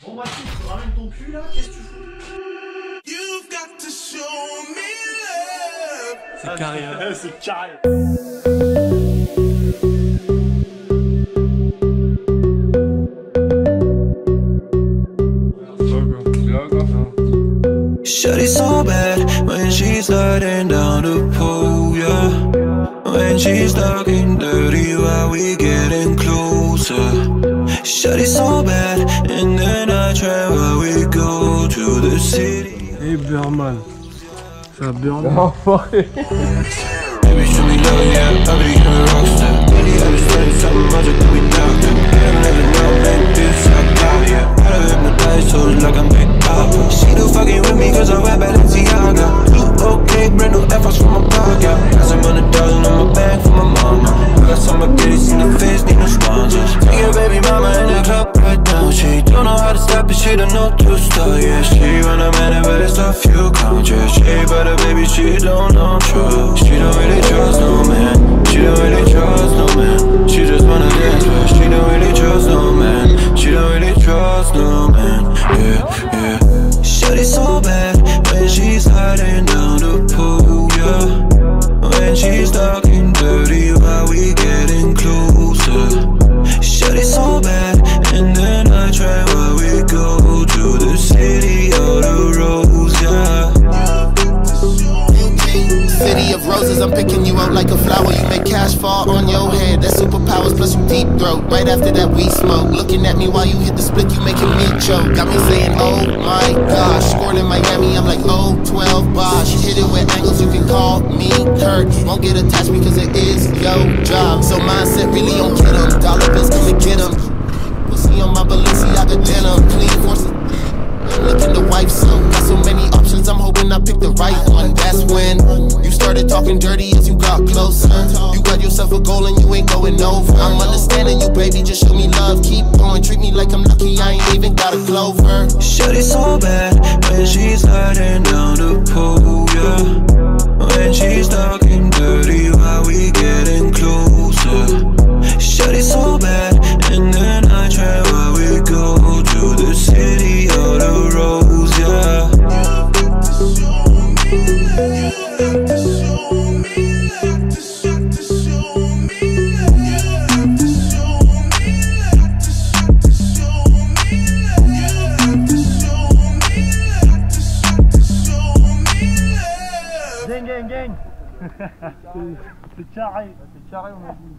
Bon Mathieu, tu ramènes ton cul là, qu'est-ce que tu fous? You've got to show me love. C'est carré, hein. C'est carré. Shawty so bad when she's sliding down the pole, yeah. When she's talking dirty while we getting closer. Shawty so bad, and then I try while we go to the city. Et Burman. Ça Burman. Enfoiré. Baby, show me love, yeah, I'll be a rockstar. Baby, I just started something magic that we knocked up. I don't ever know like this, I got ya. I don't hypnotize toes like I'm Big Papa. She do fucking with me cause I rap at Balenciaga. You okay, brand new efforts from my pocket. Got some $100,000 on my back for my mama. I got some spaghetti in the face, need no sponsors. Take your baby mama in the club right now. She don't know how to stop it, she don't know to start. Yeah, she run a minute, but it's a few countries. She but a baby, she don't know trust. She don't really trust no man. She don't really trust no man. She just wanna dance, but she don't really trust no man. She don't really trust no man. Yeah, yeah. Shawty so bad when she's sliding down the pool, yeah. When she's talking dirty while we getting closer. Shawty so bad, and then I try while we go to the city of the rose, yeah. City of roses, I'm picking you out like a flower. You make cash fall on your head. That's superpowers plus you deep throat. Right after that we smoke. Looking at me while you hit the split, you making me choke. Got me saying, oh my gosh. Scored in Miami, I'm like, oh, 12 Bosh. Hit it with angles, you can call me Kurt. Won't get attached because it is your job. So mindset really don't get 'em. Dollar bills come and get 'em. Pussy on my Balenciaga denim. Clean forces. Looking to wife, so got so many options. I'm hoping I pick the right one. That's when you started talking dirty as you got closer. You got yourself a goal and you ain't going over. I'm understanding you, baby. Just show me love. Keep going. Treat me like I'm lucky. I ain't even got a clover. Shawty so bad when she's sliding down the pole, yeah. When she's talking dirty while we getting closer. Shawty so bad, and then I try while we go to the city of the rose, yeah. Gang, gang, gang. C'est carré. C'est carré, on a dit.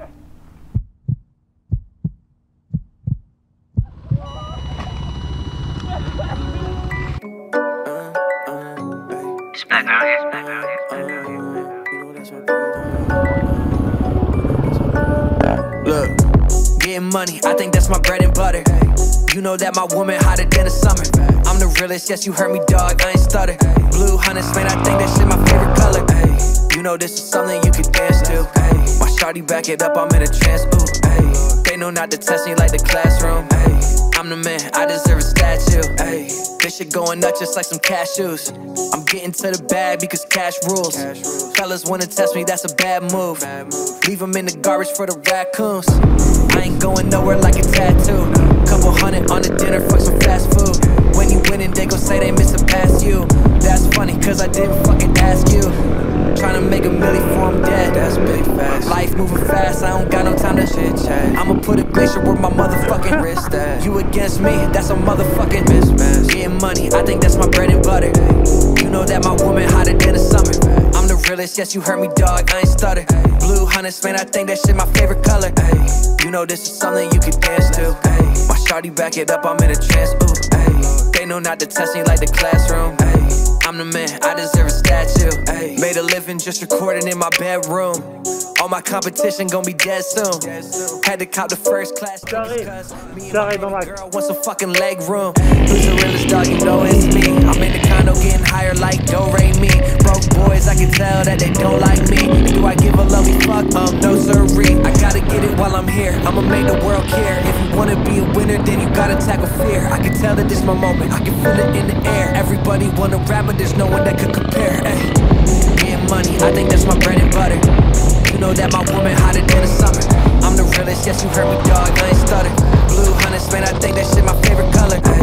Look, getting money, I think that's my bread and butter. You know that my woman hotter than the summer. I'm the realest, yes you heard me dog, I ain't stutter. Blue hunters, man, I think that shit my favorite color. You know this is something you can dance to. My shawty back it up, I'm in a trance, ooh. They know not to test me like the classroom. I'm the man, I deserve a statue. This shit going nuts just like some cashews. I'm getting to the bag because cash rules. Fellas wanna test me, that's a bad move. Leave them in the garbage for the raccoons. I ain't going nowhere like a tattoo. Couple hundred on the dinner for some fast food. When you winning, they gon' say they missin' past you. That's funny, cause I didn't fucking ask you. Tryna make a milli for I'm dead. That's big fast. Life moving fast, I don't got no time to shit chat. I'ma put a glacier where my motherfucking wrist at. You against me, that's a motherfucking mismatch. Getting money, I think that's my bread and butter. You know that my woman hotter than the summer. I'm the realest, yes you heard me dog, I ain't stutter. Blue hunters, man, I think that shit my favorite color. You know this is something you can dance to. My shawty back it up, I'm in a trance, ooh. They know not to test me like the classroom. I'm the man, I deserve a statue. Made a living just recording in my bedroom. All my competition gon' be dead soon. Had to cop the first class tickets cause me and my baby girl want some fucking leg room. Who's the realest dog, you know it's me. I'm in the condo getting higher like Do-Re-Mi. Broke boys, I can tell that they don't like me. Do I give a lovely fuck? No siree. I gotta get it while I'm here, I'ma make the world care. If you wanna be a winner, then you gotta tackle fear. I can tell that this my moment, I can feel it in the air. Everybody wanna rap, but there's no one that could compare. Getting money, I think that's my bread and butter. You know that my woman hotter than the summer. I'm the realest, yes you heard me dog, I ain't stutter. Blue hunters, man, I think that shit my favorite color.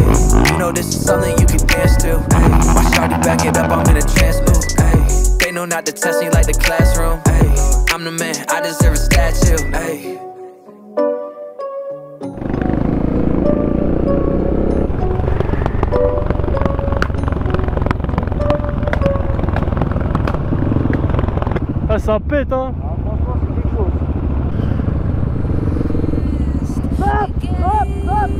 this is something you can dance to. Ay, my shawty back it up, I'm in a trance. Ooh, ay, they know not to test me like the classroom. Ay, I'm the man, I deserve a statue. Ay. Ah, ça pète, hein. Ah, franchement, c'est quelque chose. Hop, hop, hop.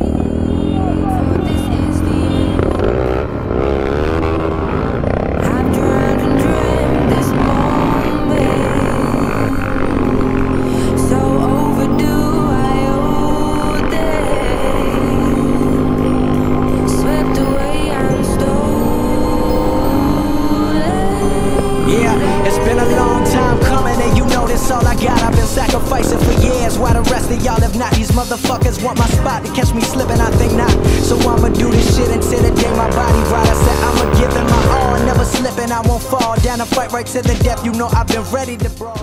Sacrificing for years, while the rest of y'all have not. These motherfuckers want my spot to catch me slipping, I think not. So I'ma do this shit until the day my body right. I said I'ma give it my all, never slipping, I won't fall down and fight right to the death. You know I've been ready to brawl.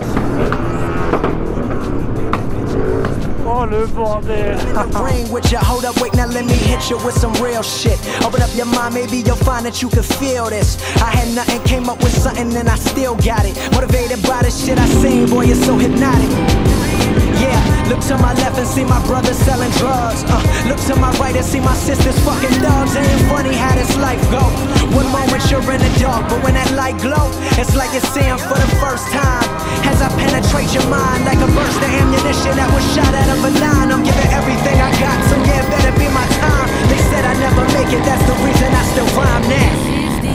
Oh le bordel. Ring with you, hold up, wait, now let me hit you with some real shit. Open up your mind, maybe you'll find that you can feel this. I had nothing, came up with something, and I still got it. Motivated by the shit I seen, boy, you're so hypnotic. Yeah, look to my left and see my brother selling drugs. Look to my right and see my sisters fucking dogs. Ain't funny how this life go. One moment you're in the dark, but when that light glow, it's like you're seeing for the first time. As I penetrate your mind like a burst of ammunition that was shot out of a line. I'm giving everything I got, so yeah, it better be my time. They said I'd never make it, that's the reason I still rhyme now.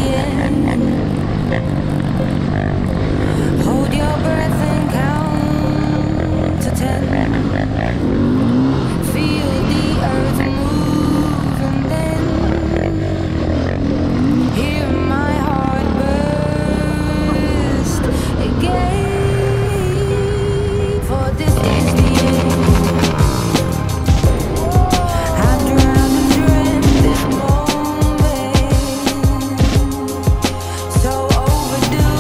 Hold your breath and count to 10. Feel the earth move and then hear my heart burst again. For this is the end. I've drowned and dreamt this moment, so overdue.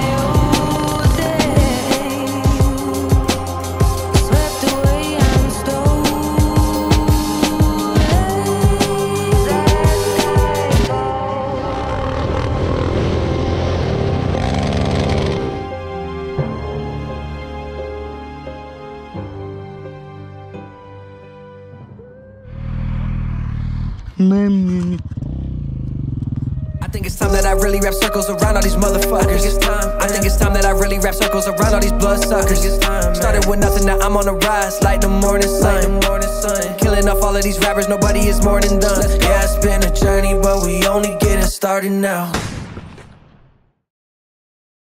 I think it's time that I really wrap circles around all these motherfuckers. I think it's time that I really wrap circles around all these bloodsuckers. Started with nothing, now I'm on the rise like the morning sun. Killing off all of these rappers, nobody is more than done. Yeah, it's been a journey, but we only getting started now.